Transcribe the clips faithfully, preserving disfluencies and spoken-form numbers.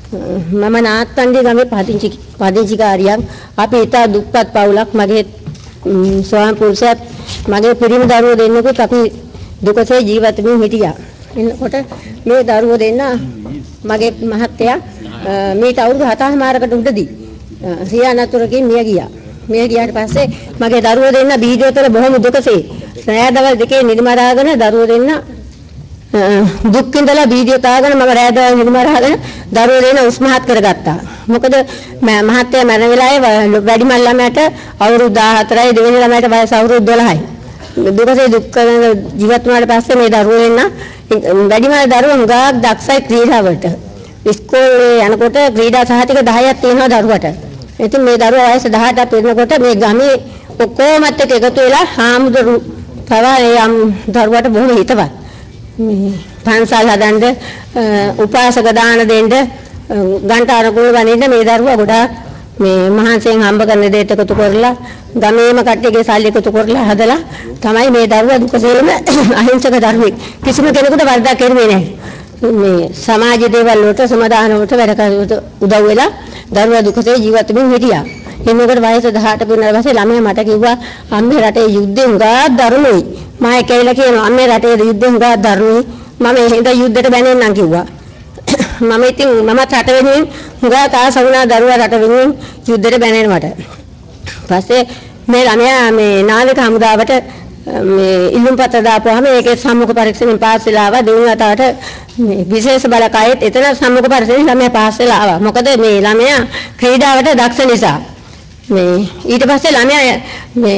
මම නාත්තන්ගේ ගමේ පදිංචි පදිංචිකාරියක්. අපි ඉතා දුප්පත් පවුලක්. මගේ ස්වාමි පුරුෂයාත් මගේ පිරිමි දරුවෝ දෙන්නෙකුත් අපි දුකසේ ජීවත් වෙමින් හිටියා. එන්නකොට මේ දරුවෝ දෙන්න මගේ මහත්තයා මේට අවුරුදු හතමාරකට උඩදී සියානතුරකින් මිය ගියා. මිය ගියාට පස්සේ මගේ දරුවෝ දෙන්න බීජ වල බොහොම දුකසේ රෑදවල් දෙකේ නිදිමරාගෙන දරුවෝ දෙන්න දුක් විඳලා බීජ තාගෙන මම රෑදවල් නිදිමරාගෙන දරුවෝ දෙන්න උස්මහත් කරගත්තා. මොකද මහත්තයා මරණ වෙලාවේ වැඩිමල් ළමයට අවුරුදු දාහතරයි දෙවෙනි ළමයට වයස අවුරුදු දොළහයි. දුකසේ දුක් ජීවත් වුණාට පස්සේ මේ දරුවෝ දෙන්න වැඩිමල් දරුවෝ හුඟක් දක්ෂයි ක්‍රීඩාවලට. ඉස්කෝලේ යනකොට ක්‍රීඩා සහතික දහයක් තියෙනවා දරුවට. ඉතින් මේ දරුවා වයස දහඅටක් වෙනකොට මේ ගමේ ඔක්කොමත් එක්ක එකතු වෙලා හාමුදුරු පවා යම් දරුවට බොහොම හිතවත්. මේ පන්සල් හදන්න උපාසක දාන දෙන්න ගන්ටාර කුල වනින්න මේ දරුවා ගොඩාක් මේ මහන්සියෙන් හම්බ කරන දෙයට එකතු කරලා ගමේම කට්ටියගේ සල්ලි එකතු කරලා හදලා තමයි මේ දරුවා දුකසේම අහිංසක දරුවෙක්. කිසිම කෙනෙකුට වරදක් කෙරුවේ නැහැ. මේ සමාජ දේවල් වලට සමාදාන වලට වැඩ කරවට උදව් වෙලා දරුවා දුකසේ ජීවත් වෙමින් හිටියා. එන්නකොට වයස දහඅට පුරන ඊපස්සේ ළමයා මට කිව්වා අම්මේ රටේ යුද්ධේ උගා දරුණුයි. මම කියලා කියනවා අම්මේ රටේ යුද්ධේ උගා දරුණුයි. මම එහෙද යුද්ධයට බැනෙන්නම් කිව්වා. මම ඉතින් මම රට වෙනුවෙන් උගා තාස වුණා දරුවා රට වෙනුවෙන් යුද්ධයට බැනෙන්නට. පස්සේ මේ ළමයා මේ නාවික හමුදාවට මේ ඉල්ලුම් පත්‍ර දාපුවාම ඒකේ සම්මුඛ පරීක්ෂණයෙන් පාස් වෙලා ආවා. දෙවෙනි වතාවට මේ විශේෂ බලකායෙත් එතන සම්මුඛ පරීක්ෂණයෙන් ළමයා පාස් වෙලා ආවා. මොකද මේ ළමයා ක්‍රීඩාවට දක්ෂ නිසා. මේ ඊට පස්සේ ළමයා මේ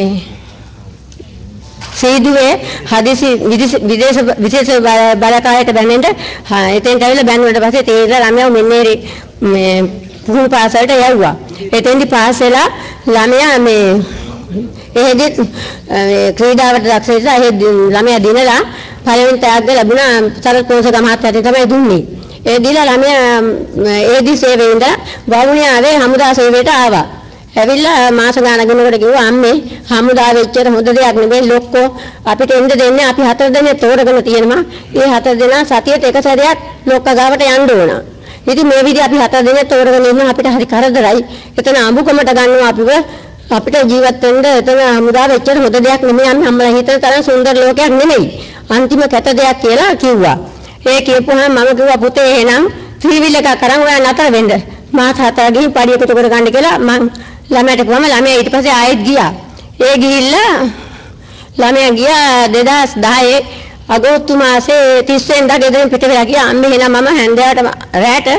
සීදුවේ හදිසි විදේශ විශේෂ බලකායට බැනෙන්න එතෙන්ට ඇවිල්ලා බැන්නුවට පස්සේ තේරෙලා ළමයා මෙන්නේ මේ පුහුණු පාසලට යවුවා. එතෙන්දි පාස් වෙලා ළමයා මේ එහෙදි ක්‍රීඩාවට දක්ෂ නිසා එහෙ ළමයා දිනලා පළවෙනි තෑග්ග ලැබුණා සරත් පොන්සේක මහත්තයාට තමයි දුන්නේ. ඒ දීලා ළමයා ඒදි සේවයෙන්ද වවුනියාවේ හමුදා සේවයට ආවා. ඇවිල්ලා මාස ගානකට කිව්වා අම්මේ හමුදාවෙ එච්චර හොඳ දෙයක් නෙමෙයි ලොක්කෝ අපිට එන්න දෙන්නේ අපි හතර දෙනෙක් තෝරගෙන තියෙනවා. ඒ හතර දෙනා සතියට එක සැරයක් ලොක්ක ගාවට යන්න ඕන. ඉතින් මේ විදිහ අපි හතර දෙනෙක් තෝරගෙන ඉන්න අපිට හරි කරදරයි. එතන අඹුකමට ගන්නවා අපිව අපිට ජීවත් වෙන්න එතන හමුදාවෙ එච්චර හොඳ දෙයක් නෙමෙයි අම්මා අම්මලා හිතන තරම් සුන්දර ලෝකයක් නෙමෙයි. අන්තිම කැත දෙයක් කියලා කිව්වා. ඒ කියපුවාම මම කිව්වා පුතේ එහෙනම් ත්‍රිවිල් එකක් අරන් ඔයා නතර වෙන්න. මාස හතර ගිහින් පඩි එකතු කර ගන්න කියලා මම ළමයට කිව්වම ළමයා ඊට පස්සේ ආයෙත් ගියා. ඒ ගිහිල්ලා ළමයා ගියා දෙදාස් දහයේ අගෝස්තු මාසේ තිස් වෙනිදා ගෙදරින් පිට වෙලා ගියා. අම්මේ එහෙනම් මම හැන්දෑවට රැට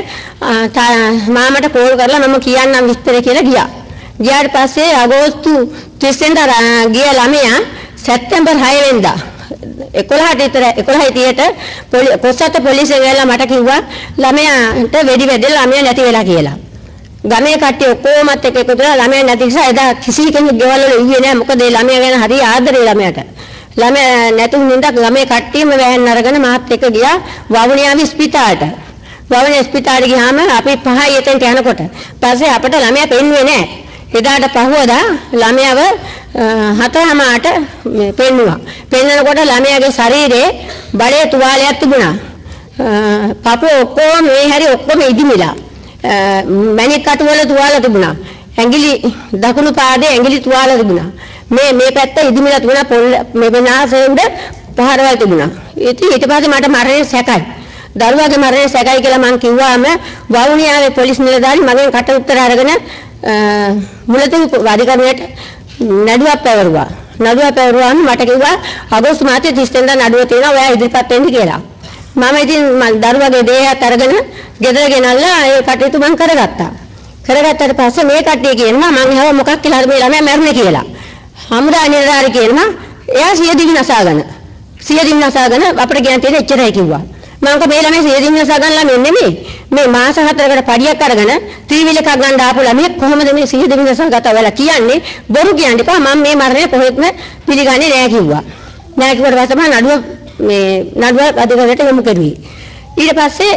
මාමට කෝල් කරලා මම කියන්නම් විස්තර කියලා ගියා. ගියාට පස්සේ අගෝස්තු තිස් වෙනිදා ගිය ළමයා සැප්තැම්බර් හය වෙනිදා එකොළහට විතර එකොළහයි තිහට පොසත් පොලිසිය ගිහලා මට කිව්වා ළමයාට වෙඩි වැදලා ළමයා නැති වෙලා කියලා. ගමේ කට්ටිය ඔක්කොමත් එක්ක එකතු වෙලා ළමයා නැති නිසා එදා කිසි කෙනෙක් ගෙවල් වල ඉන්නේ නැහැ. මොකද ඒ ළමයා ගැන හරි ආදරේ ළමයාට. ළමයා නැතුණු නින්දා ගමේ කට්ටියම වෑන් අරගෙන මාත් එක්ක ගියා වවුනියාවේ ස්පිතාලට. වවුනියා ස්පිතාලේ ගියාම අපි පහයි එතෙන්ට යනකොට පස්සේ අපිට ළමයා පෙන්වුවේ නැහැ. එදාට පහුවදා ළමයාව හතරමාට පෙන්නුවා. පෙන්නනකොට ළමයාගේ ශරීරේ බඩේ තුවාලයක් තිබුණා. පපුව ඔක්කොම මේ හැරි ඔක්කොම ඉදිමිලා. මැණික් කටු වල තුවාල තිබුණා. ඇඟිලි දකුණු පාදයේ ඇඟිලි තුවාල තිබුණා. මේ මේ පැත්ත ඉදිමිලා තිබුණා. මේ වෙනාසේ උඩ පහරවල් තිබුණා. ඉතින් ඊට පස්සේ මට මරණය සැකයි. දරුවාගේ මරණය සැකයි කියලා මං කිව්වාම වවුනියාවේ පොලිස් නිලධාරි මගෙන් කට උත්තර අරගෙන මුලතින් අධිකරණයට නඩුවක් පැවරුවා. නඩුවක් පැවරුවාම මට කිව්වා අගෝස්තු මාසයේ තිස් වෙනිදා නඩුව තියෙනවා ඔයා ඉදිරිපත් වෙන්න කියලා. මම ඉතින් දරුවගේ දේහයත් අරගෙන ගෙදර ගෙනල්ලා ඒ කටයුතු මම කරගත්තා. කරගත්තට පස්සේ මේ කට්ටිය කියනවා මං හව මොකක් කියලා මේ ළමයා මැරුණේ කියලා. හමුදා නිලධාරි කියනවා එයා සිය දිවි නසාගෙන. සිය දිවි නසාගෙන අපිට කියන්න තියෙන එච්චරයි කිව්වා. මම කෝ මේ ළමයා සිය දිවි නසාගෙන ළමෙන් නෙමෙයි. මේ මාස හතරකට පඩියක් අරගෙන ත්‍රිවිල් එකක් ගන්න ආපු ළමයෙක් කොහොමද මේ සිය දිවි නසාගත්තා වෙලා කියන්නේ බොරු කියන්නේ පා මම මේ මරණය කොහෙත්ම පිළිගන්නේ නෑ කිව්වා. නෑ කිව්වට පස්සේ මම නඩුව මේ නඩුව අධිකාරියට යොමු කරුවේ. ඊට පස්සේ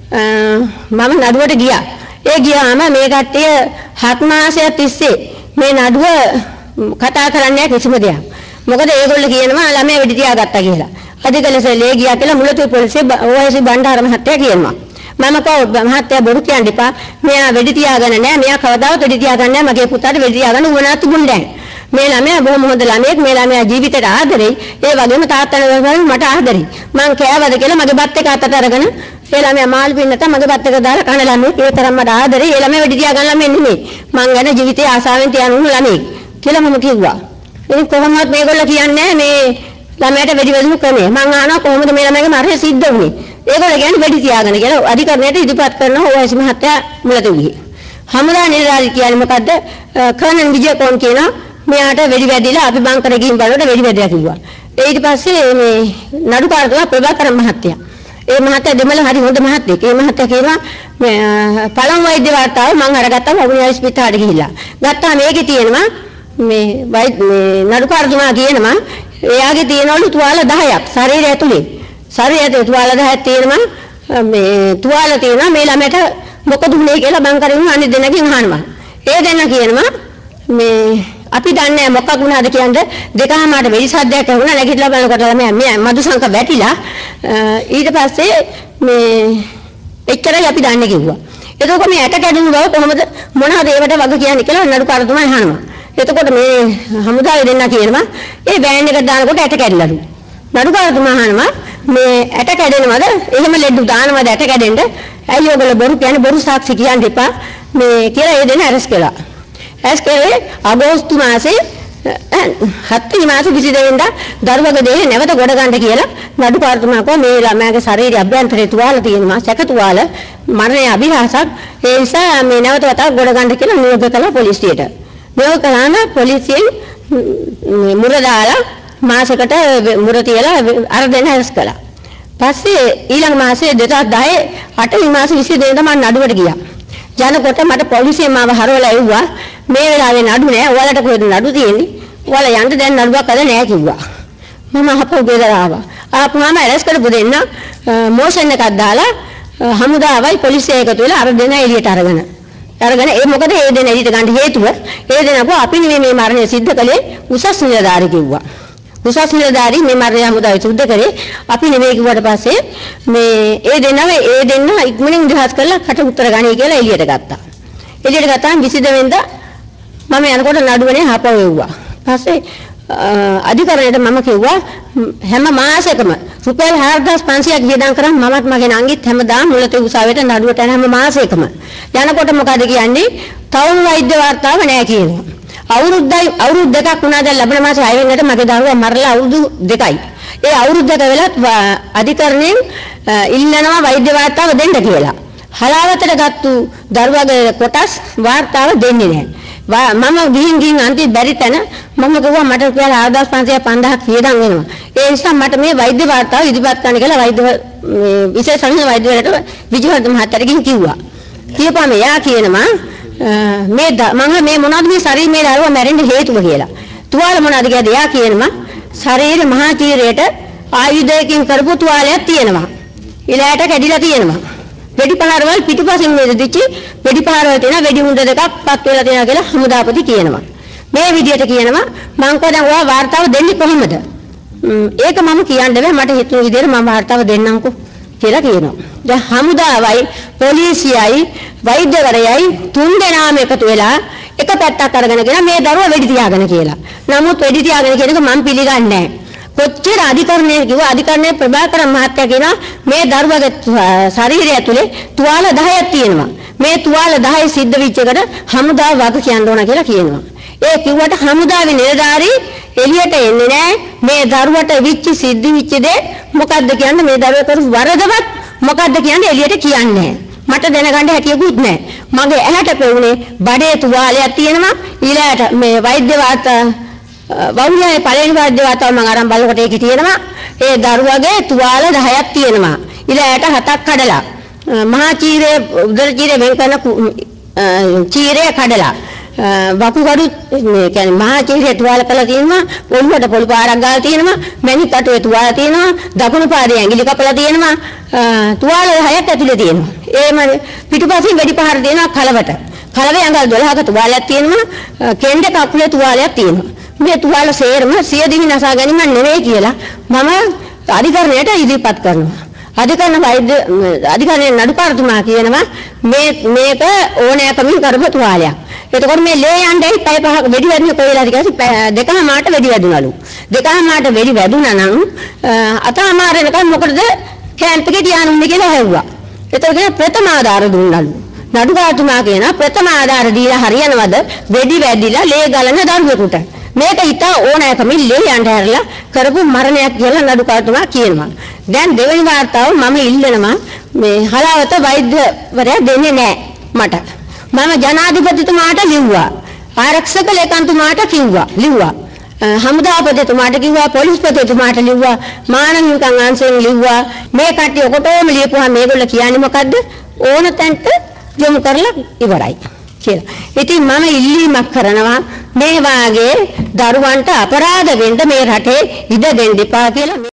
මම නඩුවට ගියා. ඒ ගියාම මේ කට්ටිය හත් මාසයක් තිස්සේ මේ නඩුව කතා කරන්නේ කිසිම දෙයක්. මොකද ඒගොල්ලෝ කියනවා ළමයා වෙඩි තියාගත්තා කියලා. අධිකලසලේ ගියා කියලා මුලතුව පොලිසිය ඕවයිසි බණ්ඩාර මහත්තයා කියනවා. මම කව මහත්තයා බොරු කියන්න එපා. මෙයා වෙඩි තියාගෙන නැහැ. මෙයා කවදාවත් වෙඩි තියාගන්නේ නැහැ. මගේ පුතාට වෙඩි තියාගන්න උවමනා තිබුණේ නැහැ. මේ ළමයා බොහොම හොඳ ළමයෙක්. මේ ළමයා ජීවිතේට ආදරෙයි. ඒ වගේම තාත්තට මට ආදරෙයි. මං කෑවද කියලා මගේ බත් එක අතට අරගෙන ඒ ළමයා මාළු පින්නත මගේ බත් එක දාලා කන ළමයෙක්. ඒ තරම් මට ආදරෙයි. ඒ ළමයා වෙඩි තියාගන්න ළමෙක් නෙමෙයි. මං ගැන ජීවිතේ ආසාවෙන් තියානුණු ළමයෙක් කියලා මම කිව්වා. ඉතින් කොහොමවත් මේගොල්ලෝ කියන්නේ මේ ළමයාට වෙඩි වැදුණු ක්‍රමය. මං අහනවා කොහොමද මේ ළමයාගේ මරණය සිද්ධ වුනේ? ඒගොල්ලෝ කියන්නේ වෙඩි තියාගෙන කියලා අධිකරණයට ඉදිරිපත් කරනවා ඕවයිසි මහත්තයා මුලතුවිහි. හමුදා නිලධාරී කියන්නේ මොකද්ද? කර්නල් විජයකෝන් කියනවා මෙයාට වෙඩි වැදිලා අපි බංකරේ ගිහින් බලනකොට වෙඩි වැදිලා කිව්වා. ඊට පස්සේ මේ නඩුකාරතුමා ප්‍රභාකරන් මහත්තයා. ඒ මහත්තයා දෙමළ හරි හොඳ මහත්තයෙක්. ඒ මහත්තයා කියනවා පළමු වෛද්‍ය වාර්තාව මම අරගත්තා වගුණියා ස්පිතාලෙට ගිහිල්ලා. ගත්තාම මේකේ තියෙනවා මේ මේ නඩුකාරතුමා කියනවා එයාගේ තියෙනවලු තුවාල දහයක් ශරීරය ඇතුලේ. ශරීරය ඇතුලේ තුවාල දහයක් තියෙනවා මේ තුවාල තියෙනවා මේ ළමයට මොකද වුනේ කියලා බංකරේ වුණ අනිත් දෙන්නගෙන් අහනවා. ඒ දෙන්න කියනවා මේ අපි දන්නේ මොකක් වුණාද කියන්නේ දෙකමාරට වෙඩි සද්දයක් ඇහුණා නැගිටලා බලනකොට ළමයා මදුසංක වැටිලා ඊට පස්සේ මේ එච්චරයි අපි දන්නේ කිව්වා. එතකොට මේ ඇට කැඩුණු බව කොහොමද මොනවද ඒවට වග කියන්නේ කියලා නඩුකාරතුමා අහනවා. එතකොට මේ හමුදාවේ දෙන්න කියනවා ඒ වෑන් එක දානකොට ඇට කැඩිලාලු. නඩුකාරතුමා අහනවා මේ ඇට කැඩෙනවද? එහෙම ලෙඩු දානවද ඇට කැඩෙන්න? ඇයි ඔයගොල්ලෝ බොරු කියන්නේ බොරු සාක්ෂි කියන්න එපා මේ කියලා ඒ දෙන්න අරස් කළා. ඇස් කරේ අගෝස්තු මාසේ හත් වෙනි මාසේ විසි දෙවෙනිදා දරුවගේ දේහ නැවත ගොඩ ගන්න කියලා නඩුකාරතුමා කෝ මේ ළමයාගේ ශරීරයේ අභ්‍යන්තරයේ තුවාල තියෙනවා සැක තුවාල මරණයේ අභිලාෂක් ඒ නිසා මේ නැවත වතාවක් ගොඩ ගන්න කියලා නියෝග කළා පොලිසියට. නියෝග කළාම පොලිසියෙන් මුර දාලා මාසෙකට මුර තියලා අර දෙන්න හැස් කළා. පස්සේ ඊළඟ මාසේ දෙදහස් දහයේ අට වෙනි මාසේ විසි දෙවෙනිදා මම නඩුවට ගියා. යනකොට මට පොලිසියෙන් මාව හරවලා එව්වා මේ වෙලාවේ නඩු නෑ ඔයාලට කොහෙද නඩු තියෙන්නේ ඔයාලා යන්න දැන් නඩුවක් අද නෑ කිව්වා. මම අපෝ ගෙදර ආවා. ආපු මම ඇරස් කරපු දෙන්න මෝෂන් එකක් දාලා හමුදාවයි පොලිසිය එකතු වෙලා අර දෙන එළියට අරගෙන අරගෙන ඒ මොකද ඒ දෙන එළියට ගන්න හේතුව ඒ දෙනකෝ අපි නෙමෙයි මේ මරණය සිද්ධ කළේ උසස් නිලධාරී කිව්වා. උසස් නිලධාරී මේ මරණය හමුදාවේ සිද්ධ කරේ අපි නෙමෙයි කිව්වට පස්සේ මේ ඒ දෙනව ඒ දෙන්න ඉක්මනින් නිදහස් කරලා කට උත්තර ගන්නයි කියලා එළියට ගත්තා. එළියට ගත්තාම විසි දෙවෙනිදා මම යනකොට නඩුවනේ හපව එව්වා. පස්සේ අධිකරණයට මම කිව්වා හැම මාසෙකම රුපියල් හාරදාස් පන්සියයක් වියදම් කරන් මමත් මගේ නංගිත් හැමදාම මුලතේ උසාවියට නඩුවට යන හැම මාසෙකම යනකොට මොකද කියන්නේ තවම වෛද්‍ය වාර්තාව නැහැ කියනවා. අවුරුද්දයි අවුරුදු දෙකක් වුණා දැන් ලැබෙන මාසේ හය වෙනිදාට මගේ දරුවා මරලා අවුරුදු දෙකයි. ඒ අවුරුද්දක වෙලත් අධිකරණයෙන් ඉල්ලනවා වෛද්‍ය වාර්තාව දෙන්න කියලා. හලාවතට ගත්තු දරුවාගේ කොටස් වාර්තාව දෙන්නේ නැහැ. මම ගිහින් ගිහින් අන්තිම බැරි තැන මම කිව්වා මට රුපියල් හාරදාස් පන්සියයක් පන්දහක් වියදම් වෙනවා. ඒ නිසා මට මේ වෛද්‍ය වාර්තාව ඉදිරිපත් කරන්න කියලා වෛද්‍ය විශේෂඥ වෛද්‍යවරයාට විජයවර්ධන මහත්තයාට ගිහින් කිව්වා. කියපුවාම එයා කියනවා මේ මම මේ මොනවද මේ ශරීර මේ දරුවා මැරෙන්න හේතුව කියලා. තුවාල මොනවද කියලා එයා කියනවා ශරීර මහා තීරයට ආයුධයකින් කරපු තුවාලයක් තියෙනවා. ඉලයට කැඩිලා තියෙනවා. වෙඩි පහරවල් පිටුපසින් මෙදිච්ච වෙඩි පහරවල් තියෙන වෙඩි හුඬ දෙකක් පත් වෙලා තියෙනවා කියලා හමුදාපති කියනවා. මේ විදියට කියනවා මං කොහෙද ඔයා වාර්තාව දෙන්නේ කොහොමද? ඒක මම කියන්න බෑ මට හිතුව විදියට මම වාර්තාව දෙන්නම්කෝ කියලා කියනවා. දැන් හමුදාවයි පොලිසියයි වෛද්‍යවරයයි තුන් දෙනාම එකතු වෙලා එක පැත්තක් අරගෙන ගෙන මේ දරුවා වෙඩි තියාගෙන කියලා. නමුත් වෙඩි තියාගෙන කියන එක මම පිළිගන්නේ නැහැ. කොච්චර අධිකරණය කිව්වා අධිකරණයේ ප්‍රභාකරන් මහත්තයා කියනවා මේ දරුවගේ ශරීරය ඇතුලේ තුවාල දහයක් තියෙනවා. මේ තුවාල දහය සිද්ධ වෙච්ච එකට හමුදාව වග කියන්න ඕන කියලා කියනවා. ඒ කිව්වට හමුදාවේ නිලධාරී එළියට එන්නේ නැහැ. මේ දරුවට විච්ච සිද්ධ වෙච්ච දේ මොකද්ද කියන්නේ මේ දරුවා කරු වරදවත් මොකද්ද කියන්නේ එළියට කියන්නේ නැහැ. මට දැනගන්න හැකියකුත් නැහැ. මගේ ඇහැට පෙවුනේ බඩේ තුවාලයක් තියෙනවා. ඊළාට මේ වෛද්‍ය වාර්තා වවුනියාවේ පළවෙනි වෛද්‍ය වාර්තාව මම අරන් බලනකොට ඒකේ තියෙනවා ඒ දරුවගේ තුවාල දහයක් තියෙනවා. ඊළාට හතක් කඩලා මහා චීරය උදර චීරය වෙන් කරන චීරය කඩලා වකුගඩු මේ කියන්නේ මහා චීරය තුවාල කරලා තියෙනවා. ඔළුවට පොළු පාරක් ගාලා තියෙනවා. මැණික් කටුවේ තුවාල තියෙනවා. දකුණු පාදයේ ඇඟිලි කපලා තියෙනවා. තුවාල දහයක් ඇතුලේ තියෙනවා. ඒම පිටුපසින් වෙඩි පහර දෙනවා කලවට. කලවේ අඟල් දොළහක තුවාලයක් තියෙනවා. කෙන්ඩ කකුලේ තුවාලයක් තියෙනවා. මේ තුවාල සේරම සියදිවි නසා ගැනීම නෙවෙයි කියලා මම අධිකරණයට ඉදිරිපත් කරනවා. අධිකරණ වෛද්‍ය අධිකරණයේ නඩුකාරතුමා කියනවා මේ මේක ඕනෑකමින් කරපු තුවාලයක්. එතකොට මේ ලේ යන්නේ පැය පහක වෙඩි වැදුනේ කොහෙලාද කියලා දෙකමාරට වෙඩි වැදුනලු. දෙකමාරට වෙඩි වැදුනා නම් අතමාරෙනකන් මොකටද කැම්ප් එකේ තියානුන්නේ කියලා ඇහුවා. එතකොට ප්‍රථම ආධාර දුන්නලු. නඩුකාරතුමා කියනවා ප්‍රථම ආධාර දීලා හරියනවද වෙඩි වැදිලා ලේ ගලන දරුවෙකුට. මේක හිතා ඕනෑකමින් ලේ යන්න හැරලා කරපු මරණයක් කියලා නඩුකාරතුමා කියනවා. දැන් දෙවෙනි වාර්තාව මම ඉල්ලනවා මේ හලාවත වෛද්‍යවරයා දෙන්නේ නැහැ මට. මම ජනාධිපතිතුමාට ලිව්වා. ආරක්ෂක ලේකම්තුමාට කිව්වා ලිව්වා. හමුදාපතිතුමාට කිව්වා පොලිස්පතිතුමාට ලිව්වා මානව හිමිකම් අංශයෙන් ලිව්වා. මේ කට්ටිය ඔකොටම ලියපුවා මේගොල්ලෝ කියන්නේ මොකද්ද? ඕන තැනට යොමු කරලා ඉවරයි කියලා. ඉතින් මම ඉල්ලීමක් කරනවා මේ වාගේ දරුවන්ට අපරාධ වෙන්න මේ රටේ ඉඩ දෙන්න එපා කියලා.